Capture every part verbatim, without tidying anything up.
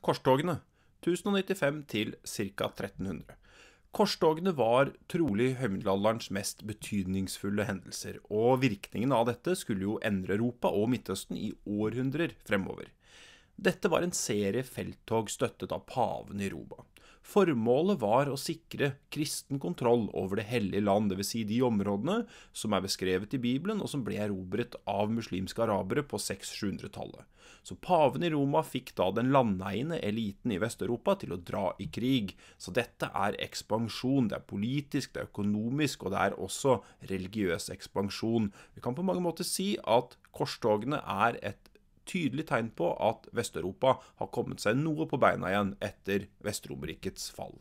Korstogene, tusen nittifem til ca. tretten hundre. Korstogene var trolig høymiddelalderens mest betydningsfulle hendelser, og virkningen av dette skulle jo endre Europa og Midtøsten i århundrer fremover. Dette var en serie felttog støttet av paven i Roma. Formålet var å sikre kristen kontroll over det hellige land, det vil si de områdene som er beskrevet i Bibelen og som ble erobret av muslimske arabere på seks til sju hundre-tallet. Så paven i Roma fikk da den landeiende eliten i Vest-Europa til å dra i krig. Så dette er ekspansjon, det er politisk, det er økonomisk og det er også religiøs ekspansjon. Vi kan på mange måter si at korstogene er et tydelig tegn på at Vest-Europa har kommet seg noe på beina igjen etter Vestromerrikets fall.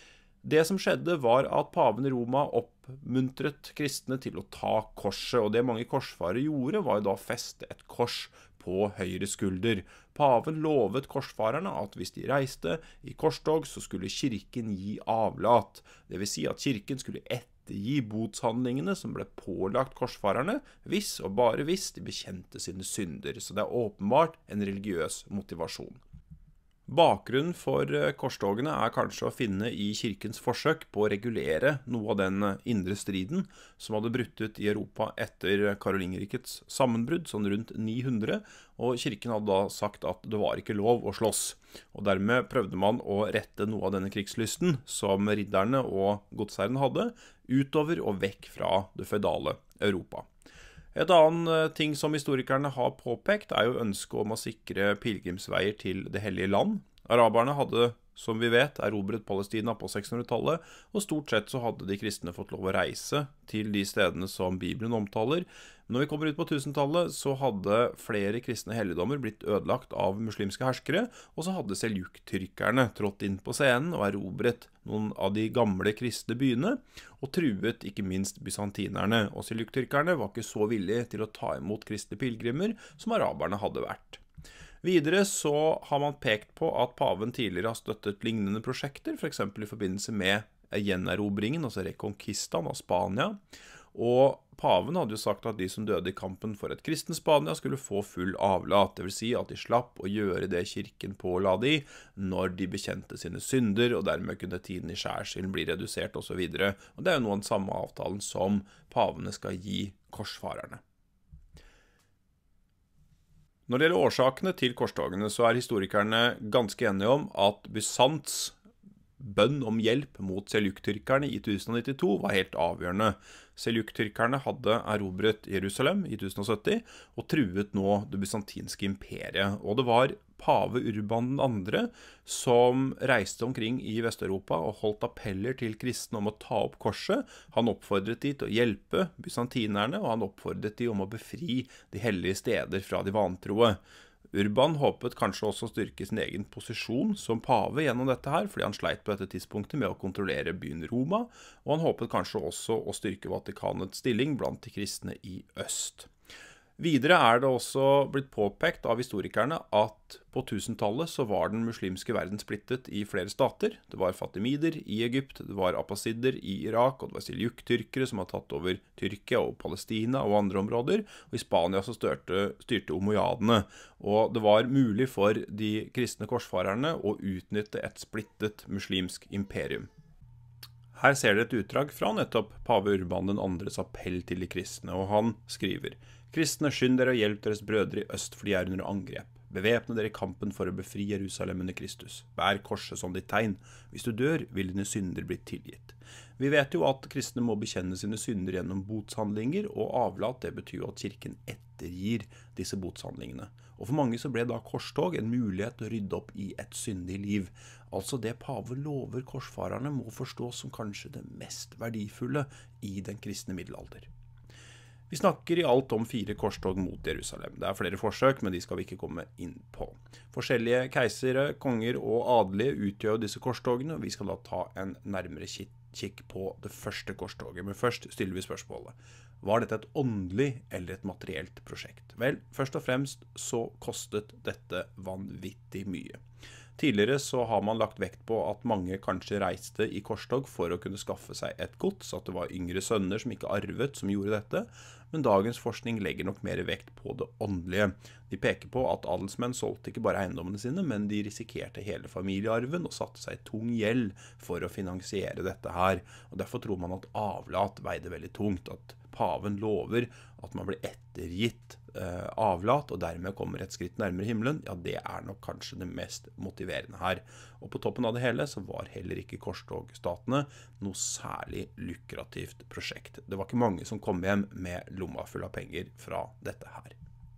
Det som skjedde var at paven i Roma oppmuntret kristne til å ta korset, og det mange korsfarere gjorde var jo da å feste et kors på høyre skulder. Paven lovet korsfarerne at hvis de reiste i korstog, så skulle kirken gi avlat. Det vil si at kirken skulle ettergi botshandlingene som ble pålagt korsfarerne, hvis og bare hvis de bekjente sine synder. Så det er åpenbart en religiøs motivasjon. Bakgrunnen for korstogene er kanskje å finne i kirkens forsøk på å regulere noe av den indre striden som hadde brutt ut i Europa etter Karolingerrikets sammenbrudd, sånn rundt ni hundre, og kirken hadde da sagt at det var ikke lov å slåss. Og dermed prøvde man å rette noe av denne krigslysten som ridderne og godsherrene hadde, utover og vekk fra det føydale Europa. Et annet ting som historikerne har påpekt er jo ønsket om å sikre pilgrimsveier til det hellige land. Araberne hadde, som vi vet, erobret Palestina på seks hundre-tallet, og stort sett så hadde de kristne fått lov å reise til de stedene som Bibelen omtaler. Men når vi kommer ut på tusentallet, så hadde flere kristne helligdommer blitt ødelagt av muslimske herskere, og så hadde seljuk-tyrkerne trådt inn på scenen og erobret noen av de gamle kristne byene, og truet ikke minst bysantinerne, og seljuk-tyrkerne var ikke så villige til å ta imot kristne pilgrimer som araberne hadde vært. Videre så har man pekt på at paven tidligere har støttet lignende prosjekter, for eksempel i forbindelse med gjenerobringen, altså reconquistan av Spania, og paven hadde jo sagt at de som døde i kampen for et kristen Spania skulle få full avlat, det vil si at de slapp å gjøre det kirken påla de når de bekjente sine synder, og dermed kunne tiden i skjærsilden bli redusert og så videre. Og det er jo noe av den samme avtalen som pavene skal gi korsfarerne. Når det gjelder årsakene til korstogene, så er historikerne ganske enige om at Bysants bønn om hjelp mot seljuk-tyrkerne i tusen nittito var helt avgjørende. Seljuk-tyrkerne hadde erobret Jerusalem i tusen sytti og truet nå det bysantinske imperiet. Og det var pave Urban den andre som reiste omkring i Vest-Europa og holdt appeller til kristne om å ta opp korset. Han oppfordret de til å hjelpe bysantinerne, og han oppfordret de om å befri de hellige steder fra de vantroe. Urban håpet kanskje også å styrke sin egen posisjon som pave gjennom dette her, fordi han sleit på dette tidspunktet med å kontrollere byen Roma, og han håpet kanskje også å styrke Vatikanets stilling blant de kristne i øst. Videre er det også blitt påpekt av historikerne at på tusentallet så var den muslimske verden splittet i flere stater. Det var fatimider i Egypt, det var abbasider i Irak, og det var seljuk-tyrkere som har tatt over Tyrkia og Palestina og andre områder. Og i Spania så styrte, styrte omojadene, og det var mulig for de kristne korsfarerne å utnytte et splittet muslimsk imperium. Her ser dere et utdrag fra nettopp pave Urban den andres appell til de kristne, og han skriver: «Kristne, skynd dere og hjelp deres brødre i øst, for de er under angrep. Bevepne dere i kampen for å befri Jerusalem under Kristus. Bær korset som ditt tegn. Hvis du dør, vil dine synder bli tilgitt.» Vi vet jo at kristne må bekjenne sine synder gjennom botshandlinger, og avlat, det betyr jo at kirken ettergir disse botshandlingene. Og for mange så ble da korstog en mulighet til å rydde opp i et syndig liv. Altså det pave lover korsfarerne må forstås som kanskje det mest verdifulle i den kristne middelalder. Vi snakker i alt om fire korstog mot Jerusalem. Det er flere forsøk, men de skal vi ikke komme inn på. Forskjellige keisere, konger og adelige utgjør disse korstogene, og vi skal da ta en nærmere kikk på det første korstoget. Men først stiller vi spørsmålet: var dette et åndelig eller et materielt prosjekt? Vel, først og fremst så kostet dette vanvittig mye. Tidligere så har man lagt vekt på at mange kanskje reiste i korstog for å kunne skaffe seg et gods, at det var yngre sønner som ikke arvet som gjorde dette, men dagens forskning legger nok mer vekt på det åndelige. De peker på at adelsmenn solgte ikke bare eiendommene sine, men de risikerte hele familiearven og satte seg i tung gjeld for å finansiere dette her. Og derfor tror man at avlat veide veldig tungt, at paven lover at man blir ettergitt eh, avlat, og dermed kommer et skritt nærmere himmelen. Ja, det er nok kanskje det mest motiverende her. Og på toppen av det hele så var heller ikke korstogstatene noe særlig lukrativt prosjekt. Det var ikke mange som kom hjem med lomma full av penger fra dette her.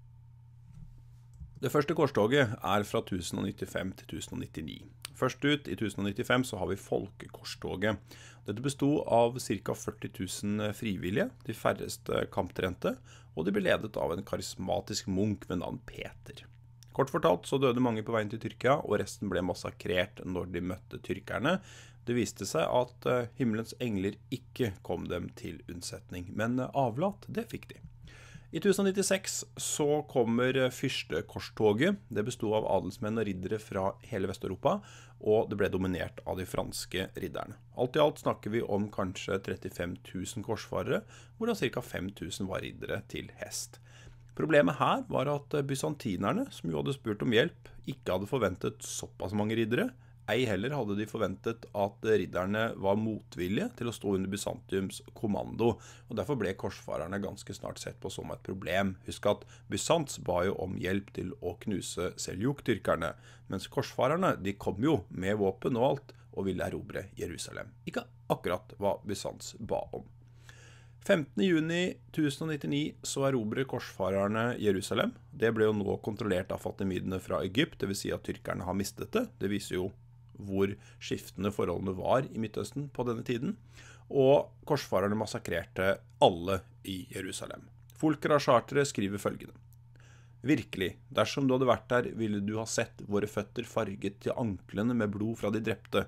Det første korstoget er fra tusen nittifem til tusen nittini. Først ut i tusen nittifem så har vi folkekorstoget. Dette bestod av ca førti tusen frivillige, de færreste kamptrente, og de ble ledet av en karismatisk munk ved navn Peter. Kort fortalt så døde mange på veien til Tyrkia, og resten ble massakrert når de møtte tyrkerne. Det viste seg at himmelens engler ikke kom dem til unnsetning, men avlat, det fikk de. I tusen nittiseks så kommer fyrstekorstoget. Det bestod av adelsmenn og riddere fra hele Vest-Europa, og det ble dominert av de franske ridderne. Alt i alt snakker vi om kanskje trettifem tusen korsfarere, hvorav ca fem tusen var riddere til hest. Problemet her var at bysantinerne, som jo hadde spurt om hjelp, ikke hadde forventet såpass mange riddere. Ei heller hadde de forventet at ridderne var motvillige til å stå under Byzantiums kommando, og derfor ble korsfarerne ganske snart sett på som et problem. Husk at Byzants ba jo om hjelp til å knuse Seljuk-tyrkerne, mens korsfarerne de kom jo med våpen og alt og ville erobre Jerusalem. Ikke akkurat hva Byzants ba om. femtende juni tusen nittini så erobrer korsfarerne Jerusalem. Det ble jo nå kontrollert av fatimidene fra Egypt, det vil si at tyrkerne har mistet det. Det viser jo hvor skiftende forholdene var i Midtøsten på denne tiden. Og korsfarerne massakrerte alle i Jerusalem. Folker av chartere skriver følgende. Virkelig, dersom du hadde vært der, ville du ha sett våre føtter farget til anklene med blod fra de drepte.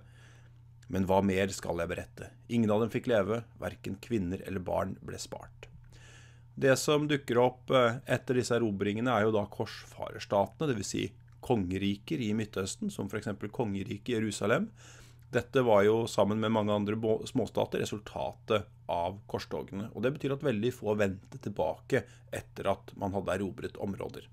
Men hva mer skal jeg berette? Ingen av dem fikk leve, hverken kvinner eller barn ble spart. Det som dukker opp etter disse erobringene er jo da korsfarerstatene, det vil si kongeriker i Midtøsten, som for eksempel kongeriket i Jerusalem. Dette var jo sammen med mange andre småstater resultatet av korstogene, og det betyr at veldig få vendte tilbake etter at man hadde erobret områder.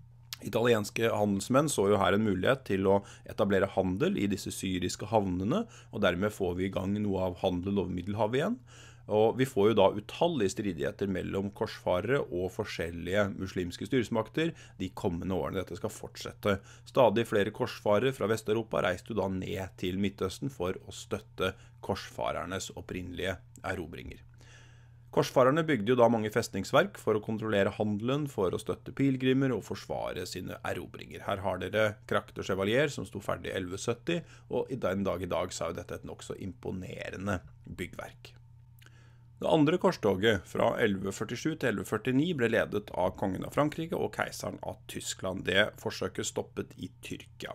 Italienske handelsmenn så jo her en mulighet til å etablere handel i disse syriske havnene, og dermed får vi i gang noe av handel over Middelhavet igjen. Og vi får jo da utallige stridigheter mellom korsfarere og forskjellige muslimske styresmakter de kommende årene. Dette skal fortsette. Stadig flere korsfarere fra Vest-Europa reiste jo da ned til Midtøsten for å støtte korsfarernes opprinnelige erobringer. Korsfarerne bygde jo da mange festningsverk for å kontrollere handelen, for å støtte pilgrimer og forsvare sine erobringer. Her har dere Cracq de Chevalier som sto ferdig i elleve sytti, og i den dag i dag så er jo dette et nok så imponerende byggverk. Det andre korstoget fra elleve førtisju til elleve førtini ble ledet av kongen av Frankrike og keiseren av Tyskland. Det forsøket stoppet i Tyrkia.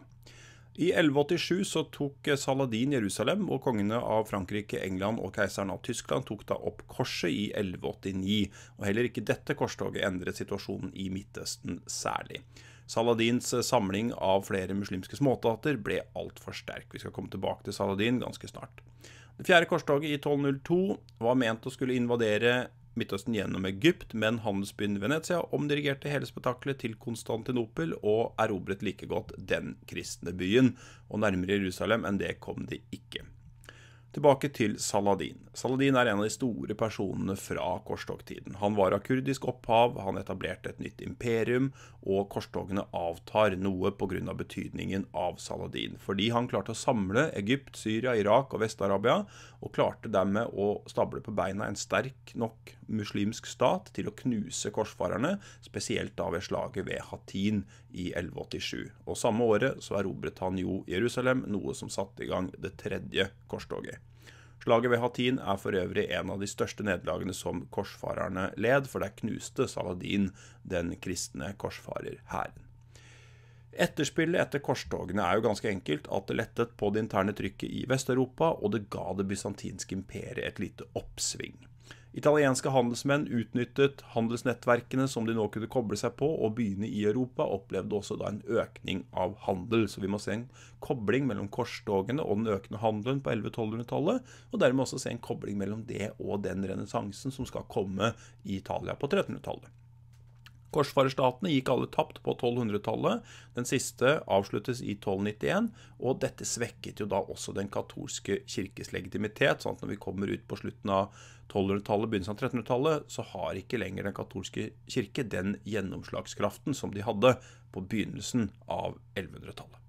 I elleve åttisju så tok Saladin Jerusalem, og kongene av Frankrike, England og keiseren av Tyskland tok da opp korset i elleve åttini, og heller ikke dette korstoget endret situasjonen i Midtøsten særlig. Saladins samling av flere muslimske småstater ble alt for sterk. Vi skal komme tilbake til Saladin ganske snart. Det fjerde korstoget i tolv null to var ment å skulle invadere Midtøsten gjennom Egypt, men handelsbyen Venezia omdirigerte hele spetakkelet til Konstantinopel og erobret like godt den kristne byen, og nærmere Jerusalem enn det kom de ikke. Tilbake til Saladin. Saladin er en av de store personene fra korstogtiden. Han var av kurdisk opphav, han etablerte et nytt imperium, og korstogene avtar noe på grunn av betydningen av Saladin. Fordi han klarte å samle Egypt, Syria, Irak og Vest-Arabia, og klarte dermed å stable på beina en sterk nok muslimsk stat til å knuse korsfarerne, spesielt da ved slaget ved Hattin i elleve åttisju. Og samme året så erobret han jo Jerusalem, noe som satte i gang det tredje korstoget. Slaget ved Hattin er for øvrig en av de største nederlagene som korsfarerne led, for der knuste Saladin den kristne korsfarerhæren. Etterspillet etter korstogene er jo ganske enkelt at det lettet på det interne trykket i Vest-Europa, og det ga det bysantinske imperiet et lite oppsving. Italienske handelsmenn utnyttet handelsnettverkene som de nå kunne koble seg på, og byene i Europa opplevde også da en økning av handel. Så vi må se en kobling mellom korstogene og den økende handelen på elleve-tolvhundretallet, og dermed også se en kobling mellom det og den renessansen som skal komme i Italia på trettenhundretallet. Korsfarerstatene gikk alle tapt på tolvhundretallet, den siste avsluttes i tolv nittien, og dette svekket jo da også den katolske kirkes legitimitet, sånn at når vi kommer ut på slutten av tolvhundretallet, begynnelsen av trettenhundretallet, så har ikke lenger den katolske kirke den gjennomslagskraften som de hadde på begynnelsen av ellevehundretallet.